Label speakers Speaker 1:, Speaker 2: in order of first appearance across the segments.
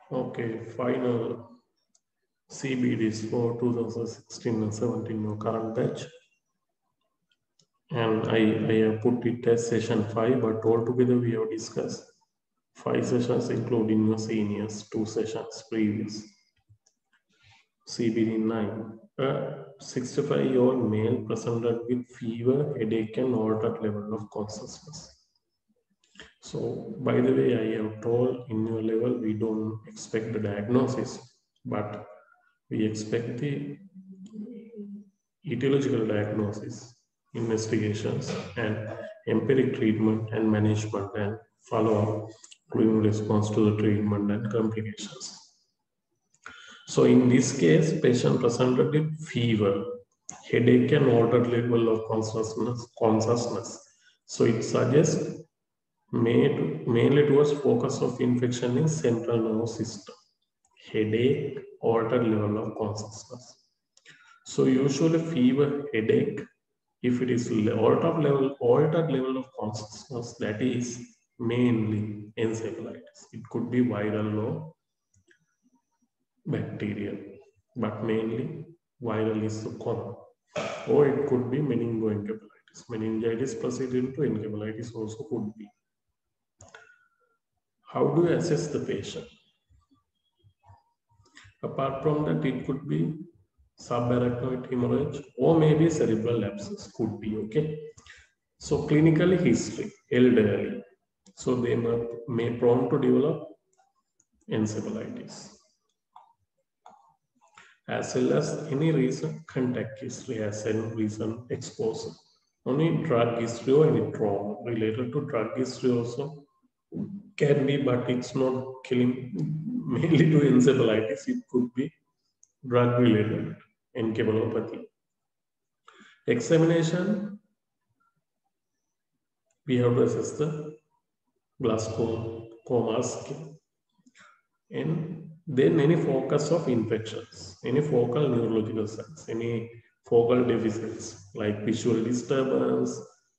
Speaker 1: Okay, final CBDs for 2016 and 17, your current batch. And I have put it as session 5, but altogether we have discussed 5 sessions, including your seniors, 2 sessions previous. CBD 9. A 65-year-old male presented with fever, headache, and altered level of consciousness. So, by the way, I have told in your level we don't expect the diagnosis, but we expect the etiological diagnosis, investigations, and empiric treatment and management and follow-up, including response to the treatment and complications. So in this case, patient presented with fever, headache, and altered level of consciousness. So it suggests mainly towards focus of infection in central nervous system, headache, altered level of consciousness. So usually fever, headache, if it is altered level of consciousness, that is mainly encephalitis. It could be viral or bacterial, but mainly viral is the common. Or it could be meningoencephalitis. Meningitis preceding to encephalitis also could be. How do you assess the patient? Apart from that, it could be subarachnoid hemorrhage or maybe cerebral abscess, could be, okay? So clinically history, elderly. So they may prone to develop encephalitis. As well as any recent contact history as any recent exposure. Only drug history or any trauma related to drug history also can be, but it's not killing mainly to encephalitis. It could be drug related encephalopathy. Examination, we have to assess the glaucoma skin. And then any focus of infections, any focal neurological signs, any focal deficits like visual disturbance,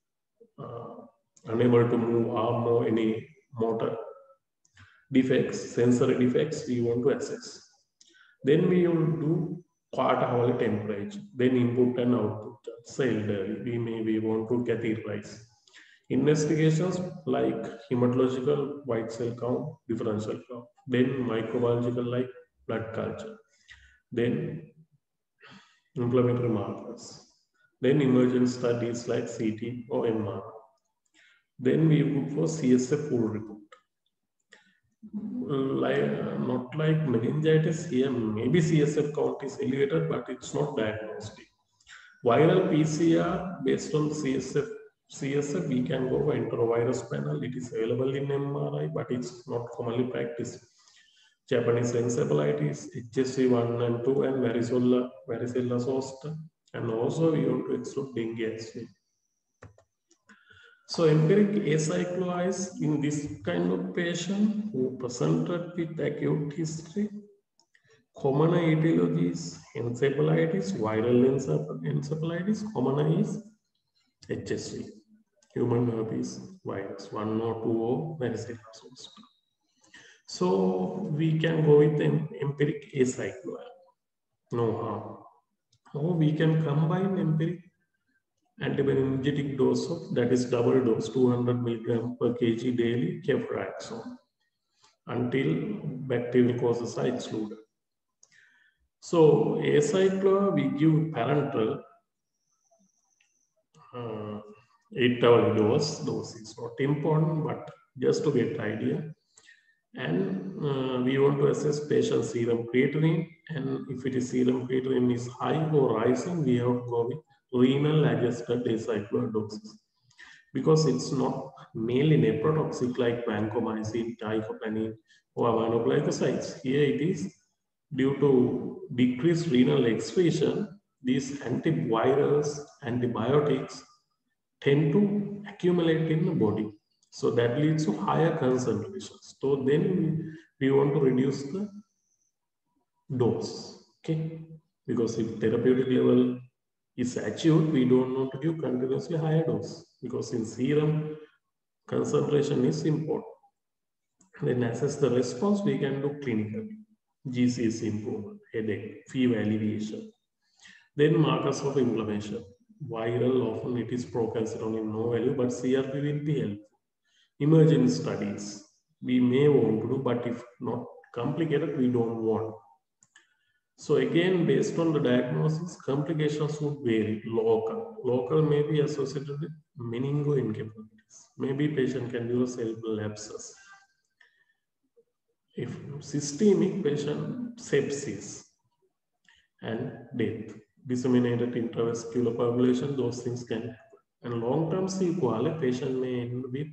Speaker 1: unable to move arm or any motor defects, sensory defects, we want to assess. Then we will do quarter-hourly temperature, then input and output cell diary. We want to catheterize. Investigations like hematological white cell count, differential count, then microbiological like blood culture, then inflammatory markers, then emergent studies like CT or MR. Then we look for CSF full report. Not like meningitis here, maybe CSF count is elevated, but it's not diagnostic. Viral PCR based on CSF, we can go for enterovirus panel. It is available in MRI, but it's not commonly practiced. Japanese encephalitis, HSV1 and 2, and varicella zoster, and also we want to exclude dengue as well. So empiric acyclosis in this kind of patient who presented with acute history, common etiologies, encephalitis, viral encephalitis, common is HSV, human herpes virus, 1 or 2 or varicella zoster. So we can go with an empiric acyclosis, no harm. Or we can combine empiric antimeningitic dose of, that is double dose, 200 milligram per kg daily ceftriaxone until bacterial causes are excluded. So acyclovir we give parenteral 8-hourly dose. Dose is not important, but just to get idea. And we want to assess patient serum creatinine, and if it is serum creatinine is high or rising, we have to go with renal adjusted acyclovir doses, because it's not mainly nephrotoxic like vancomycin, teicoplanin, or aminoglycosides. Here it is due to decreased renal excretion. These antivirals, antibiotics tend to accumulate in the body. So that leads to higher concentrations. So then we want to reduce the dose, okay? Because if therapeutic level is achieved, we don't want to give continuously higher dose, because in serum, concentration is important. Then assess the response, we can do clinical. GCS improvement, headache, fever alleviation. Then markers of inflammation. Viral, often it is procalcitonin, no value, but CRP will be helpful. Emerging studies, we may want to do, but if not complicated, we don't want. So again, based on the diagnosis, complications would vary. Local may be associated with meningoencephalitis. Maybe patient can do cerebral abscess. If systemic, patient sepsis and death, disseminated intravascular coagulation, those things can happen. And long-term sequelae, patient may end with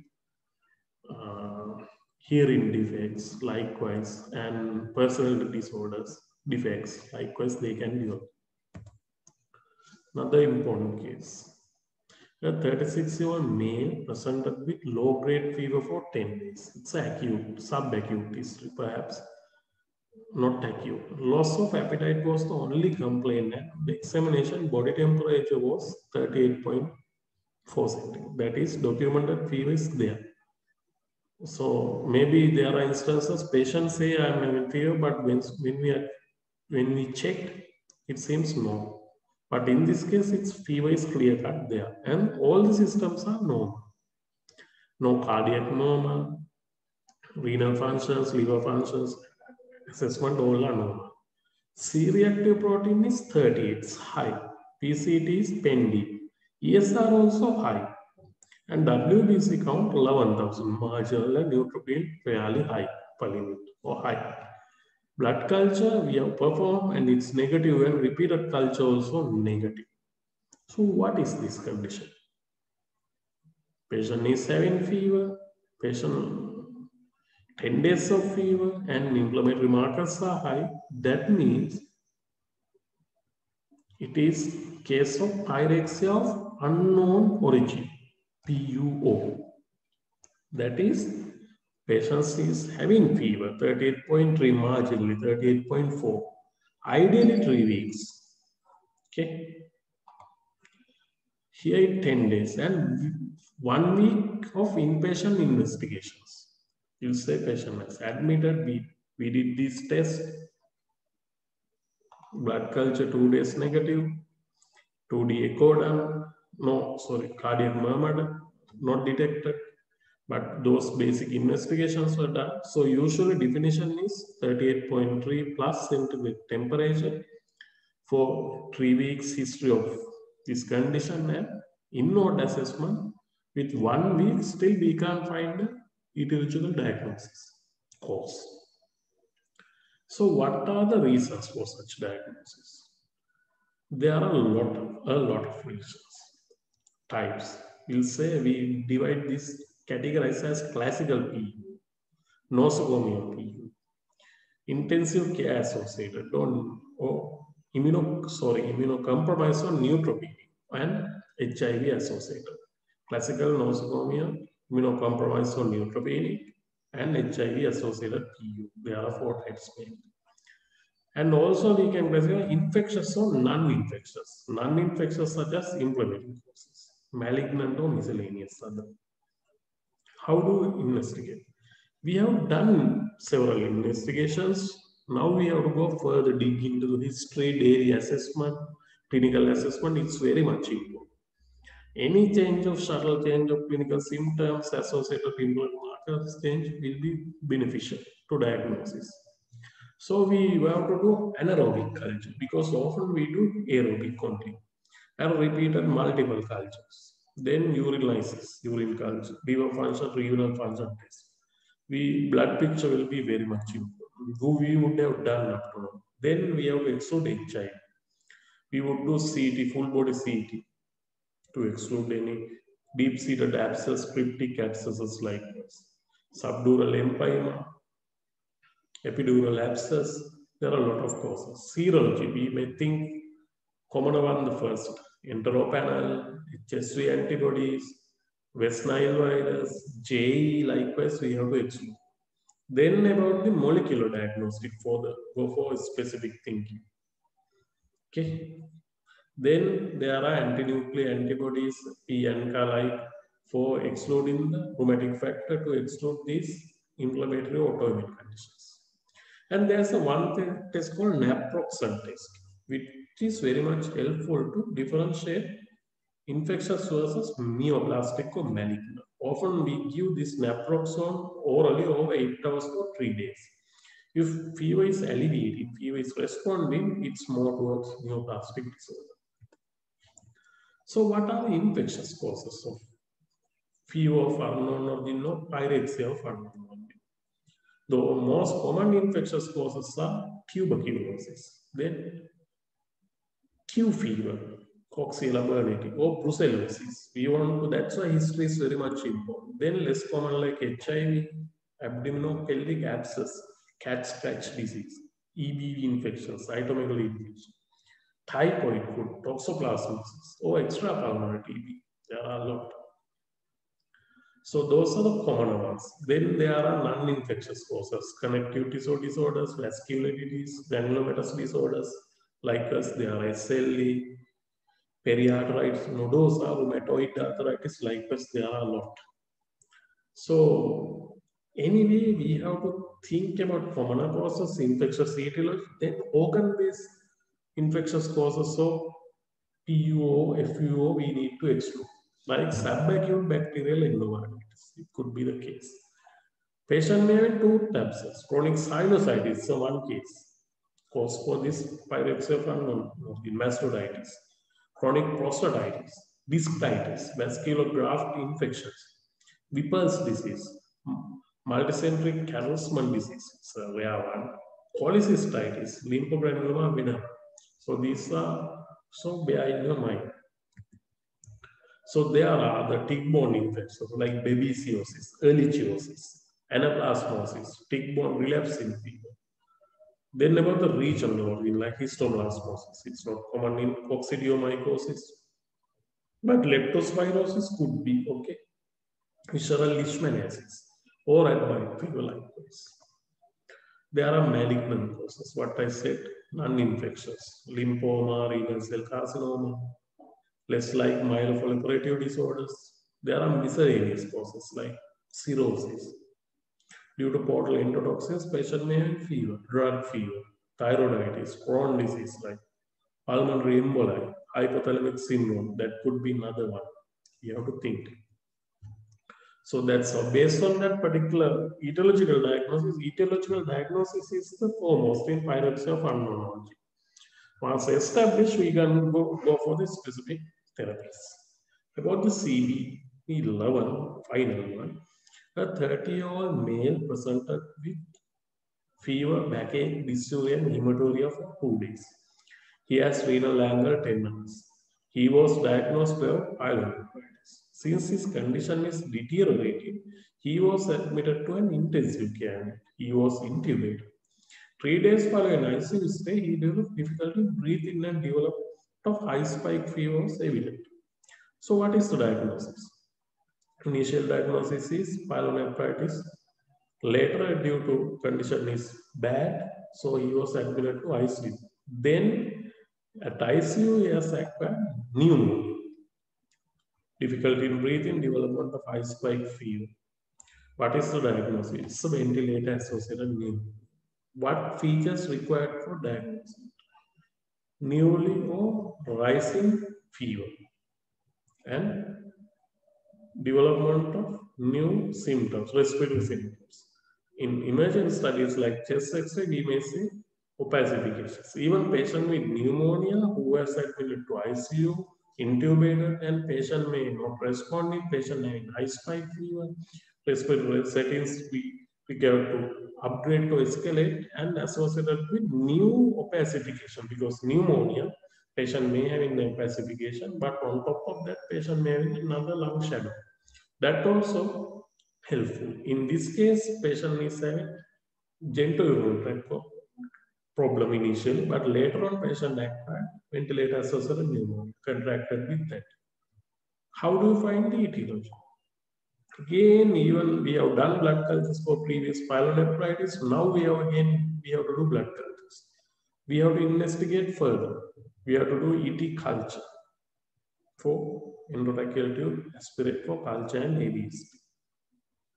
Speaker 1: hearing defects, likewise, and personality disorders, defects, likewise, they can develop. Another important case. A 36-year-old male presented with low-grade fever for 10 days. It's acute, subacute history, perhaps not acute. Loss of appetite was the only complaint, and the examination body temperature was 38.4 centigrade. That is, documented fever is there. So maybe there are instances patients say I'm having fever, but when we checked, it seems no. But in this case, its fever is clear cut there, and all the systems are normal. No cardiac murmur, renal functions, liver functions, assessment all are normal. C-reactive protein is 30, it's high. PCT is pendy. ESR also high. And WBC count 11,000, marginal and neutropil fairly high, per limit or high. Blood culture we have performed and it's negative, and repeated culture also negative. So what is this condition? Patient is having fever, patient 10 days of fever and inflammatory markers are high. That means it is case of pyrexia of unknown origin, PUO. That is, patient is having fever, 38.3 marginally, 38.4, ideally 3 weeks. Okay. Here 10 days and 1 week of inpatient investigations. You say patient is admitted, we did this test, blood culture 2 days negative, 2D echo done, cardiac murmur not detected, but those basic investigations were done. So usually definition is 38.3 plus centigrade temperature for 3 weeks history of this condition, and in-node assessment with 1 week still we can't find the etiological diagnosis cause. So what are the reasons for such diagnosis? There are a lot of reasons. Types. We'll say we divide this categorized as classical PU, nosocomial PU, intensive care associated, immunocompromised or neutropenia, and HIV associated. Classical nosocomial, immunocompromised or neutropenic, and HIV associated PU. There are 4 types mainly. And also we can classify infectious or non-infectious. Non-infectious such as inflammatory causes, malignant or miscellaneous other. How do we investigate? We have done several investigations. Now we have to go further, dig into the history, daily assessment, clinical assessment. It's very much important. Any subtle change of clinical symptoms associated with markers change will be beneficial to diagnosis. So we have to do anaerobic culture because often we do aerobic only and repeated multiple cultures. Then urinalysis, urine culture, liver function, renal function test. Blood picture will be very much important. Who we would have done up to now. Then we have to exclude HIV. We would do CT, full body CT, to exclude any deep-seated abscess, cryptic abscesses like this. Subdural empyema, epidural abscess, there are a lot of causes. Serology, we may think common one the first, enteropanel, HSV antibodies, West Nile virus, JE, likewise we have to exclude. Then about the molecular diagnostic go for specific thinking. Okay. Then there are antinuclear antibodies, P and K, like for excluding the rheumatic factor to exclude this inflammatory autoimmune conditions. And there's a test called naproxen test, which is very much helpful to differentiate infectious versus neoplastic or malignant. Often we give this naproxen orally over 8 hours for 3 days. If fever is alleviating, fever is responding, it's more towards neoplastic disorder. So what are the infectious causes of fever of unknown origin or pyrexia of unknown origin? The most common infectious causes are tuberculosis, then Q fever, Coxiella burnetii, or brucellosis. That's why history is very much important. Then less common like HIV, abdominopelvic abscess, cat scratch disease, EBV infection, cytomegaloid infection, typhoid foot, toxoplasmosis, or extrapulmonary TB. There are a lot. So those are the common ones. Then there are non-infectious causes, connective tissue disorders, vascular disease, granulomatous disorders, like us, there are SLE, periarteritis nodosa, rheumatoid arthritis, like us, there are a lot. So anyway, we have to think about common causes, infectious etiology, then organ-based infectious causes of PUO, FUO, we need to exclude. Like subacute bacterial endovaginitis, it could be the case. Patient may have tooth abscess, chronic sinusitis, so one case. Cause for this pyrexia of unknown origin, mastocytitis, chronic prostatitis, discitis, vascular graft infections, Whipple's disease, multicentric Kallesman disease, so rare one, cholecystitis, lymphogranuloma venerum. So these are, so bear in your mind. So there are the tick-borne infections like babesiosis, ehrlichiosis, anaplasmosis, tick-borne relapsing fever. Then about the regional origin like histoplasmosis, it's not common in coccidiomycosis, but leptospirosis could be okay. Visceral leishmaniasis or adenoid fever likewise. There are malignant causes, what I said, non-infectious, lymphoma, renal cell carcinoma, less like myeloproliferative disorders. There are miscellaneous causes like cirrhosis. Due to portal endotoxins, patient may have fever, drug fever, thyroiditis, Crohn's disease like pulmonary emboli, hypothalamic syndrome. That could be another one. You have to think. So that's based on that particular etiological diagnosis is the foremost in pyrexia of unknown origin. Once established, we can go for the specific therapies. About the CB11, final one, a 30-year-old male presented with fever, backache, dysuria, and hematuria for 2 days. He has renal anger 10 minutes. He was diagnosed with pyelonephritis. Since his condition is deteriorating, he was admitted to an intensive care unit. He was intubated. 3 days following ICU stay, he developed difficulty breathing and developed of high spike fever was evident. So what is the diagnosis? Initial diagnosis is pyelonephritis. Later, due to condition is bad, so he was admitted to ICU. Then at ICU, he has acquired pneumonia. Difficulty in breathing, development of high spike fever. What is the diagnosis? It's a ventilator associated pneumonia. What features required for diagnosis? Newly or rising fever and development of new symptoms, respiratory symptoms. In emergent studies like chest X-ray, we may see opacifications. Even patient with pneumonia who has admitted to ICU, intubated, and patient may not respond in patient having high spike fever, respiratory settings we get to upgrade to escalate and associated with new opacification because pneumonia patient may have in the opacification, but on top of that patient may have another lung shadow. That also helpful. In this case, patient is having genitourinary tract problem initially, but later on patient acquired ventilator associated pneumonia contracted with that. How do you find the etiology? Again, even we have done blood cultures for previous pyelonephritis. Now we have to do blood cultures. We have to investigate further. We have to do ET culture for endotracheal tube, aspirate for culture and ABSP.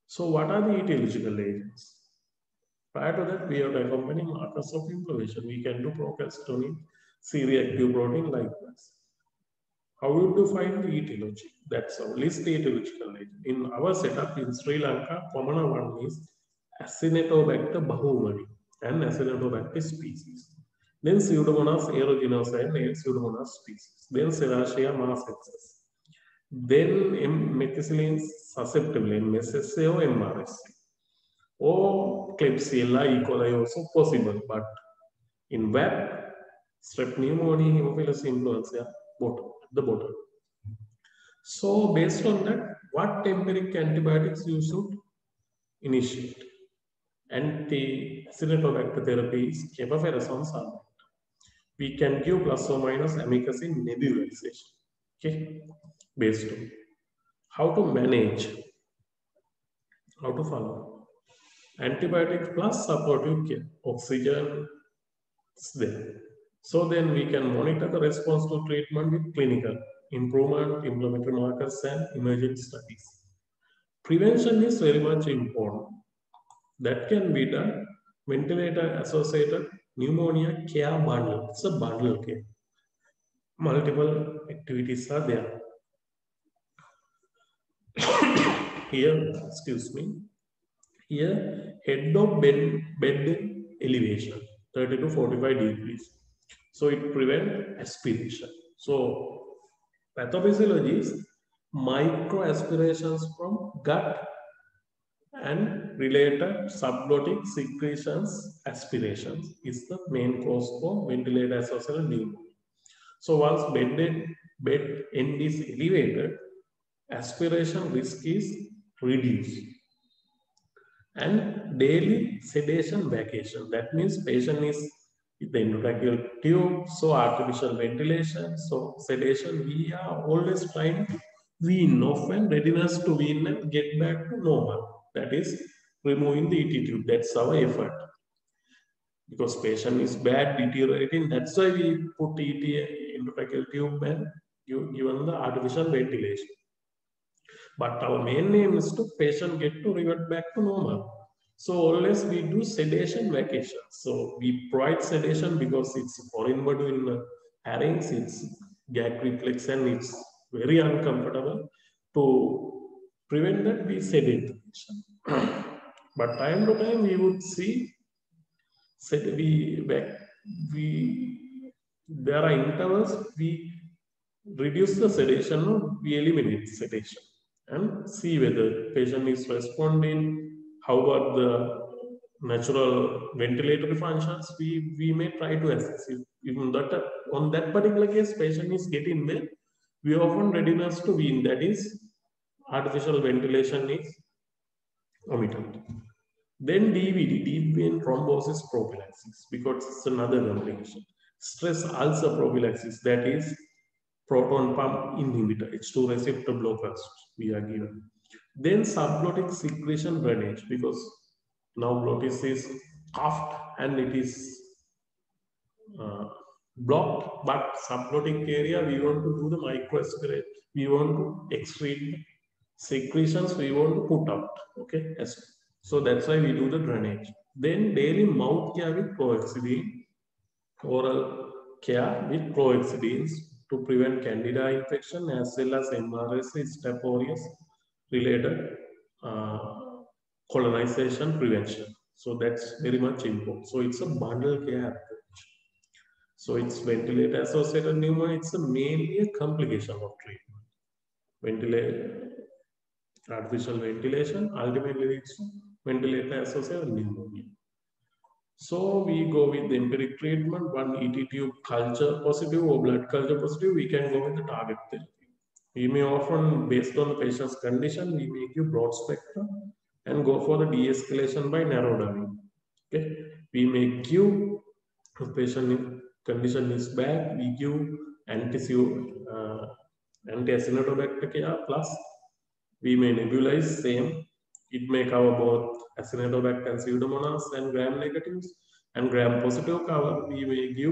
Speaker 1: So what are the etiological agents? Prior to that, we have to accompany markers of inflammation. We can do procalcitonin, C-reactive protein likewise. How would you find the etiology? That's our list etiological agent. In our setup in Sri Lanka, common one is Acinetobacter bahumani and Acinetobacter species. Then Pseudomonas aeruginosa and Pseudomonas species. Then Serratia marcescens. Then methicillin susceptible, MSSA or MRSA. Or Klebsiella E. coli also possible, but in VAP, strep pneumonia, Haemophilus influenza, bottom, at the bottom. So based on that, what empiric antibiotics you should initiate? Anti-Acinetobacter therapy is cephalosporin sulfate. We can give plus or minus amikacin nebulization. Okay, based on how to manage, how to follow. Antibiotics plus supportive care, oxygen is there. So then we can monitor the response to treatment with clinical improvement, inflammatory markers, and emerging studies. Prevention is very much important. That can be done. Ventilator-associated pneumonia care bundle. It's a bundle care. Multiple activities are there. Here, excuse me. Here, head of bed elevation, 30 to 45 degrees. So it prevents aspiration. So pathophysiology is micro aspirations from gut and related subglottic secretions aspirations is the main cause for ventilator associated pneumonia. So once bed end is elevated, aspiration risk is reduced. And daily sedation vacation. That means patient is in the endotracheal tube, so artificial ventilation, so sedation. We are always trying to wean off and readiness to wean and get back to normal. That is removing the ET tube. That's our effort. Because patient is bad, deteriorating. That's why we put ET endotracheal tube and given the artificial ventilation. But our main aim is to patient get to revert back to normal. So always we do sedation vacation. So we provide sedation because it's foreign body in pharynx, it's gag reflex and it's very uncomfortable. To prevent that, we sedate the patient. But time to time we would see there are intervals we reduce the sedation or we eliminate sedation and see whether patient is responding, how about the natural ventilatory functions. We may try to assess if even that on that particular case patient is getting well, we often readiness to wean, that is artificial ventilation is omitted. Then DVD, deep vein thrombosis prophylaxis, because it's another complication. Stress ulcer prophylaxis, that is proton pump inhibitor, H2 receptor blockers we are given. Then subglottic secretion drainage, because now glottis is cuffed and it is blocked, but subglottic area we want to do the microaspirate, we want to excrete secretions, we want to put out. Okay, yes. So that's why we do the drainage. Then daily mouth care with chlorhexidine, oral care with chlorhexidines to prevent candida infection as well as MRSA, Staph aureus related colonization prevention. So that's very much important. So it's a bundle care approach. So it's ventilator associated pneumonia. It's mainly a complication of treatment. Artificial ventilation ultimately leads to ventilator associated pneumonia. So we go with the empiric treatment, one ET tube culture positive or blood culture positive, we can go with the target therapy. We may often, based on the patient's condition, we may give broad spectrum and go for the de-escalation by narrow downing. Okay, we may give, if patient condition is bad, we give anti-Acinetobacter care plus we may nebulize same. It may cover both Acinetobacter and Pseudomonas and gram negatives, and gram positive cover. We may give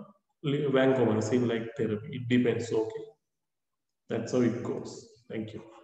Speaker 1: vancomycin like therapy. It depends. Okay, that's how it goes. Thank you.